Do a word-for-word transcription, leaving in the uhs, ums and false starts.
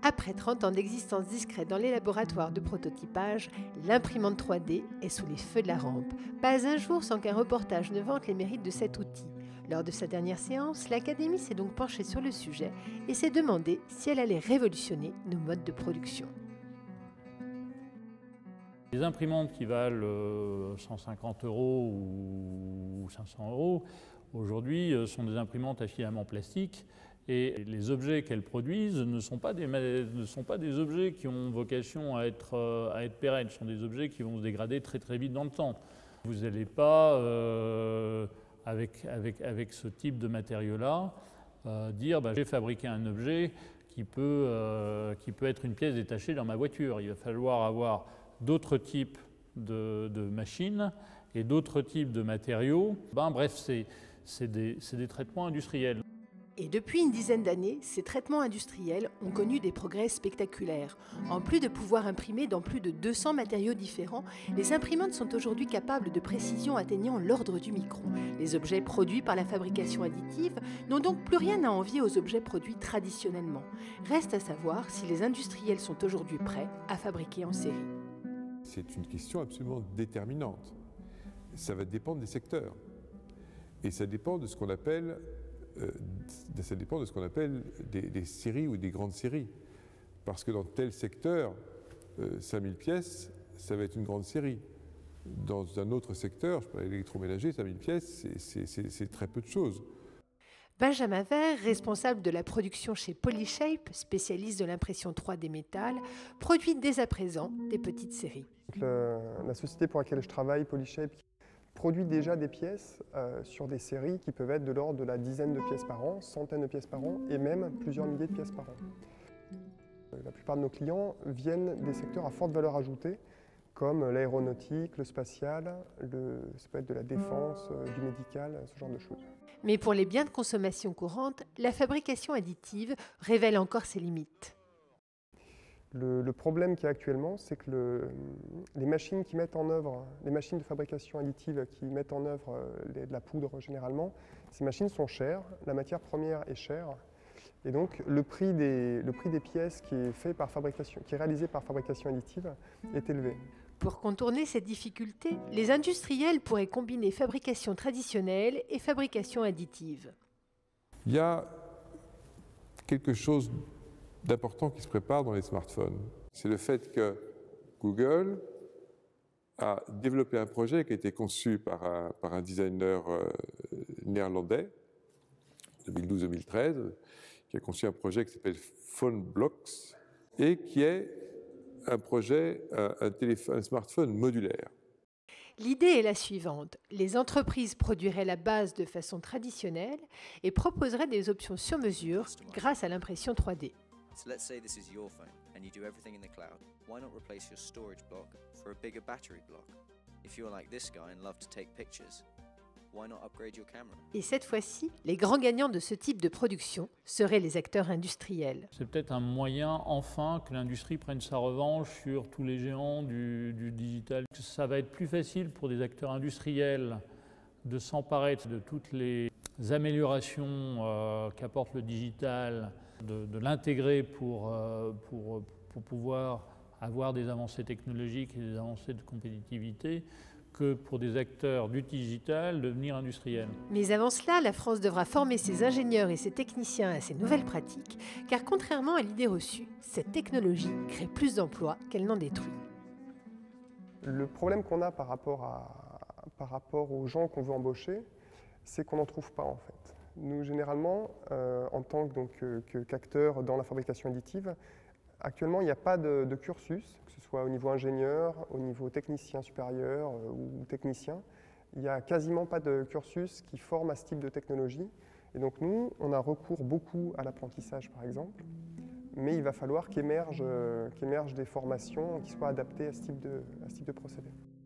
Après trente ans d'existence discrète dans les laboratoires de prototypage, l'imprimante trois D est sous les feux de la rampe. Pas un jour sans qu'un reportage ne vante les mérites de cet outil. Lors de sa dernière séance, l'Académie s'est donc penchée sur le sujet et s'est demandé si elle allait révolutionner nos modes de production. Les imprimantes qui valent cent cinquante euros ou cinq cents euros, aujourd'hui sont des imprimantes à filament plastique et les objets qu'elles produisent ne sont pas des, ne sont pas des objets qui ont vocation à être, à être pérennes, ce sont des objets qui vont se dégrader très très vite dans le temps. Vous n'allez pas, euh, avec, avec, avec ce type de matériau-là, euh, dire bah, j'ai fabriqué un objet qui peut, euh, qui peut être une pièce détachée dans ma voiture. Il va falloir avoir d'autres types de, de machines et d'autres types de matériaux. Ben, bref, c'est des, des traitements industriels. Et depuis une dizaine d'années, ces traitements industriels ont connu des progrès spectaculaires. En plus de pouvoir imprimer dans plus de deux cents matériaux différents, les imprimantes sont aujourd'hui capables de précision atteignant l'ordre du micron. Les objets produits par la fabrication additive n'ont donc plus rien à envier aux objets produits traditionnellement. Reste à savoir si les industriels sont aujourd'hui prêts à fabriquer en série. C'est une question absolument déterminante. Ça va dépendre des secteurs. Et ça dépend de ce qu'on appelle, euh, ça dépend de ce qu'on appelle des, des séries ou des grandes séries. Parce que dans tel secteur, euh, cinq mille pièces, ça va être une grande série. Dans un autre secteur, je parlais d'électroménager, cinq mille pièces, c'est très peu de choses. Benjamin Vert, responsable de la production chez Polyshape, spécialiste de l'impression trois D métal, produit dès à présent des petites séries. Le, la société pour laquelle je travaille, Polyshape, produit déjà des pièces euh, sur des séries qui peuvent être de l'ordre de la dizaine de pièces par an, centaines de pièces par an et même plusieurs milliers de pièces par an. La plupart de nos clients viennent des secteurs à forte valeur ajoutée, comme l'aéronautique, le spatial, le, ça peut être de la défense, euh, du médical, ce genre de choses. Mais pour les biens de consommation courante, la fabrication additive révèle encore ses limites. Le, le problème qu'il y a actuellement, c'est que le, les machines qui mettent en œuvre, les machines de fabrication additive qui mettent en œuvre les, de la poudre généralement, ces machines sont chères, la matière première est chère, et donc le prix des, le prix des pièces qui est, fait par fabrication, qui est réalisé par fabrication additive est élevé. Pour contourner cette difficulté, les industriels pourraient combiner fabrication traditionnelle et fabrication additive. Il y a quelque chose d'important qui se prépare dans les smartphones. C'est le fait que Google a développé un projet qui a été conçu par un, par un designer euh, néerlandais, deux mille douze deux mille treize, qui a conçu un projet qui s'appelle PhoneBlocks et qui est un projet, un, un, téléphone, un smartphone modulaire. L'idée est la suivante. Les entreprises produiraient la base de façon traditionnelle et proposeraient des options sur mesure grâce à l'impression trois D. So let's say this is your phone and you do everything in the cloud. Why not replace your storage block for a bigger battery block? If you're like this guy and love to take pictures, why not upgrade your camera? Et cette fois-ci, les grands gagnants de ce type de production seraient les acteurs industriels. C'est peut-être un moyen, enfin, que l'industrie prenne sa revanche sur tous les géants du, du digital. Ça va être plus facile pour des acteurs industriels de s'emparer de toutes les améliorations euh, qu'apporte le digital, de, de l'intégrer pour, euh, pour, pour pouvoir avoir des avancées technologiques et des avancées de compétitivité, que pour des acteurs du digital devenir industriels. Mais avant cela, la France devra former ses ingénieurs et ses techniciens à ces nouvelles pratiques, car contrairement à l'idée reçue, cette technologie crée plus d'emplois qu'elle n'en détruit. Le problème qu'on a par rapport, à, par rapport aux gens qu'on veut embaucher, c'est qu'on n'en trouve pas en fait. Nous, généralement, euh, en tant que, donc, euh, qu'acteurs dans la fabrication additive, actuellement, il n'y a pas de, de cursus, que ce soit au niveau ingénieur, au niveau technicien supérieur euh, ou technicien. Il n'y a quasiment pas de cursus qui forme à ce type de technologie. Et donc nous, on a recours beaucoup à l'apprentissage, par exemple, mais il va falloir qu'émergent euh, qu'émergent des formations qui soient adaptées à ce type de, à ce type de procédé.